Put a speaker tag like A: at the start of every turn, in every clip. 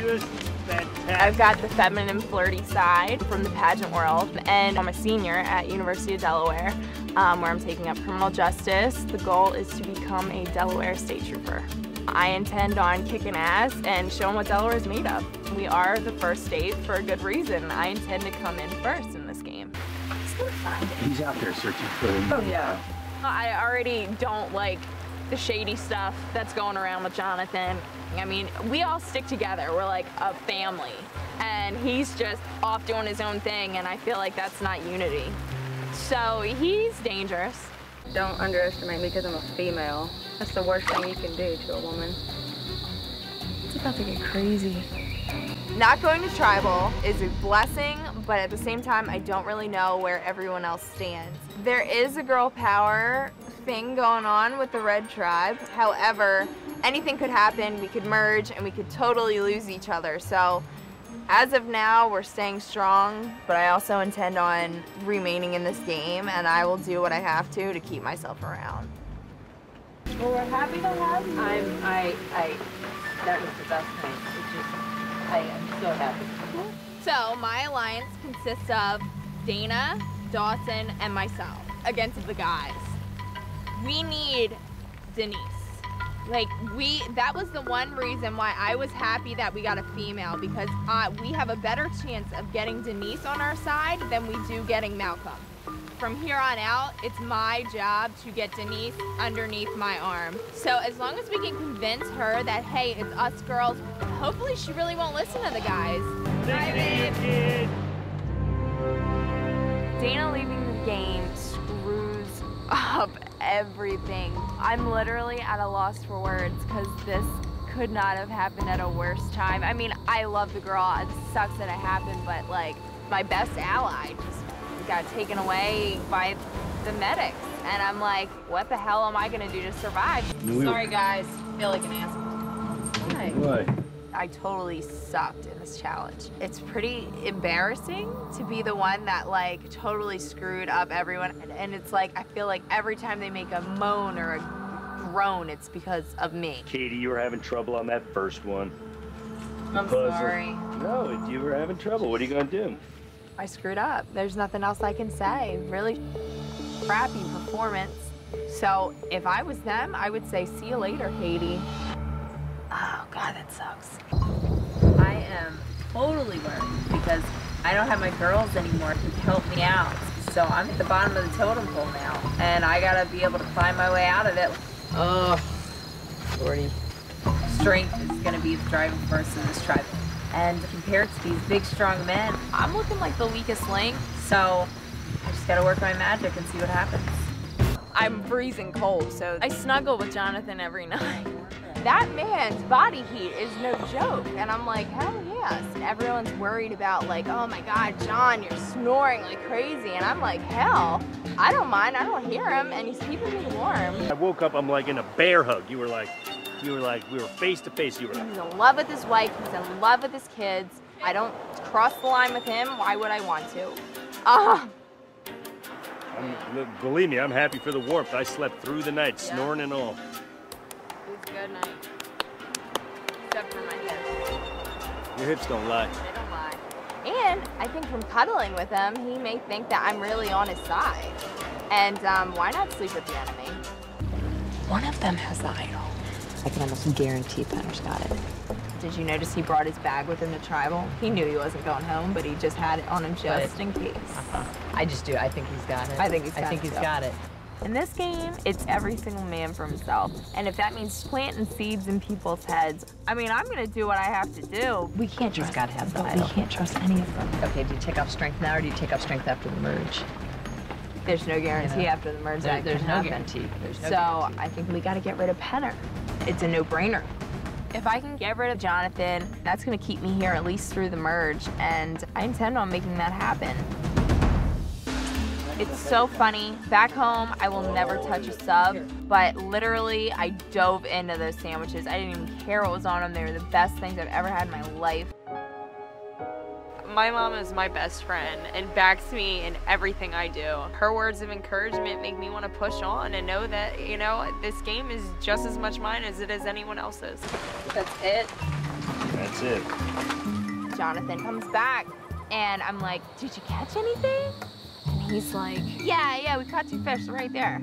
A: Good. Fantastic.
B: I've got the feminine flirty side from the pageant world, and I'm a senior at University of Delaware, where I'm taking up criminal justice. The goal is to become a Delaware state trooper. I intend on kicking ass and showing what Delaware is made of. We are the first state for a good reason. I intend to come in first in this game.
A: He's out there searching for him.
B: Oh yeah. I already don't like the shady stuff that's going around with Jonathan. I mean, we all stick together. We're like a family. And he's just off doing his own thing, and I feel like that's not unity. So he's dangerous.
C: Don't underestimate me because I'm a female. That's the worst thing you can do to a woman.
B: It's about to get crazy. Not going to tribal is a blessing, but at the same time, I don't really know where everyone else stands. There is a girl power thing going on with the Red Tribe. However, anything could happen. We could merge and we could totally lose each other. So as of now, we're staying strong, but I also intend on remaining in this game, and I will do what I have to keep myself around.
C: Well, we're happy to have you. That was the best thing. I am so happy.
B: So my alliance consists of Dana, Dawson, and myself against the guys. We need Denise. Like, that was the one reason why I was happy that we got a female, because we have a better chance of getting Denise on our side than we do getting Malcolm. From here on out, it's my job to get Denise underneath my arm. So as long as we can convince her that, hey, it's us girls, hopefully she really won't listen to the guys.
A: Hi, babe.
B: Dana leaving the game screws up everything. I'm literally at a loss for words because this could not have happened at a worse time. I mean, I love the girl. It sucks that it happened, but like my best ally just got taken away by the medics. And I'm like, what the hell am I gonna do to survive? Sorry guys, I feel like an asshole. Hi.
A: Why?
B: I totally sucked in this challenge. It's pretty embarrassing to be the one that like totally screwed up everyone. And it's like, I feel like every time they make a moan or a groan, it's because of me.
A: Katie, you were having trouble on that first one.
B: I'm sorry.
A: No, you were having trouble. What are you gonna do?
B: I screwed up. There's nothing else I can say. Really crappy performance. So if I was them, I would say, see you later, Katie. Oh God, that sucks.
D: I am totally worried because I don't have my girls anymore who help me out. So I'm at the bottom of the totem pole now, and I gotta be able to find my way out of it. Oh, Lordy. Strength is gonna be the driving force in this tribe. And compared to these big, strong men, I'm looking like the weakest link. So I just gotta work my magic and see what happens.
B: I'm freezing cold, so I snuggle with Jonathan every night. That man's body heat is no joke. And I'm like, hell yes. And everyone's worried about like, oh my God, John, you're snoring like crazy. And I'm like, hell, I don't mind. I don't hear him, and he's keeping me warm.
A: I woke up, I'm like in a bear hug. You were like, we were face to face. You were like,
B: he's in love with his wife. He's in love with his kids. I don't cross the line with him. Why would I want to?
A: look, believe me, I'm happy for the warmth. I slept through the night, snoring and all.
B: It was a good night. Except for my hips.
A: Your hips don't lie.
B: They don't lie. And I think from cuddling with him, he may think that I'm really on his side. And why not sleep with the enemy?
E: One of them has the idol. I can almost guarantee Penner's got it.
B: Did you notice he brought his bag with him to tribal? He knew he wasn't going home, but he just had it on him just in case.
D: I just do. I think he's got it.
B: I think he's
D: got it.
B: In this game, it's every single man for himself. And if that means planting seeds in people's heads, I mean, I'm gonna do what I have to do.
E: We can't trust.
D: He's got to have the idol.
E: We can't trust any of them.
D: Okay, do you take off strength now, or do you take off strength after the merge?
B: There's no guarantee after the merge that
D: there's
B: can
D: no
B: happen.
D: guarantee. There's no
B: so
D: guarantee.
B: I think we gotta get rid of Penner. It's a no-brainer. If I can get rid of Jonathan, that's gonna keep me here at least through the merge, and I intend on making that happen. It's so funny. Back home, I will never touch a sub, but literally, I dove into those sandwiches. I didn't even care what was on them. They were the best things I've ever had in my life. My mom is my best friend and backs me in everything I do. Her words of encouragement make me want to push on and know that, you know, this game is just as much mine as it is anyone else's.
D: That's it.
A: That's That's it.
B: Jonathan comes back, and I'm like, did you catch anything? And he's like, yeah, we caught 2 fish right there.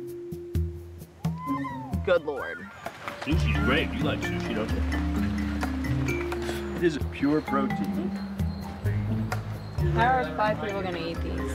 B: Good Lord.
A: Sushi's great. You like sushi, don't you? It is a pure protein.
D: How are 5 people gonna eat these?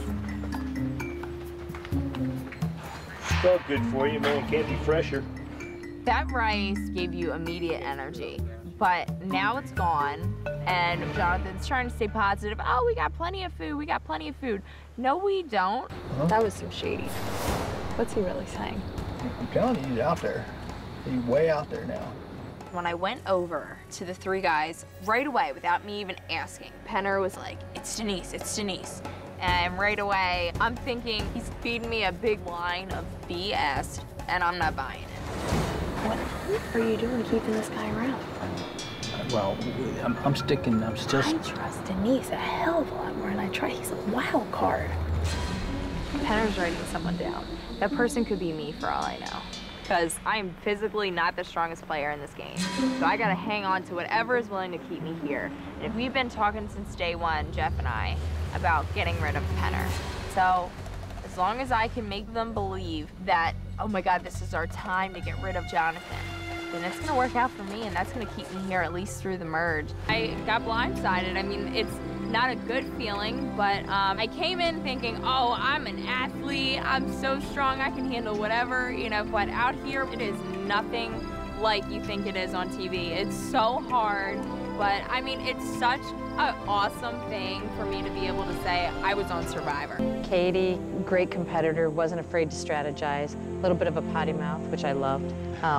A: It's all good for you, man. Can't be fresher.
B: That rice gave you immediate energy, but now it's gone, and Jonathan's trying to stay positive. Oh, we got plenty of food, we got plenty of food. No, we don't.
F: Huh?
E: That was some shady. What's he really saying?
F: I'm telling you, he's out there. He's way out there now.
B: When I went over to the 3 guys, right away, without me even asking, Penner was like, it's Denise, it's Denise. And right away, I'm thinking he's feeding me a big line of BS, and I'm not buying it.
E: What are you doing keeping this guy around?
F: Well, I'm sticking, I'm still...
E: I trust Denise a hell of a lot more than I try. He's a wild card.
B: Penner's writing someone down. That person could be me for all I know. Because I'm physically not the strongest player in this game. So I gotta hang on to whatever is willing to keep me here. And if we've been talking since day one, Jeff and I, about getting rid of Penner. So as long as I can make them believe that, oh my God, this is our time to get rid of Jonathan, then it's gonna work out for me, and that's gonna keep me here at least through the merge. I got blindsided. I mean, it's not a good feeling, but I came in thinking, oh, I'm an athlete, I'm so strong, I can handle whatever, you know, but out here, it is nothing like you think it is on TV. It's so hard, but I mean, it's such an awesome thing for me to be able to say I was on Survivor.
G: Katie, great competitor, wasn't afraid to strategize, a little bit of a potty mouth, which I loved.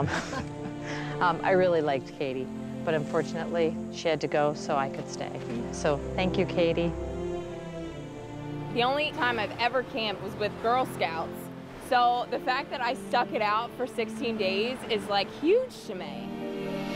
G: I really liked Katie, but unfortunately, she had to go so I could stay. So thank you, Katie.
B: The only time I've ever camped was with Girl Scouts. So the fact that I stuck it out for 16 days is like huge to me.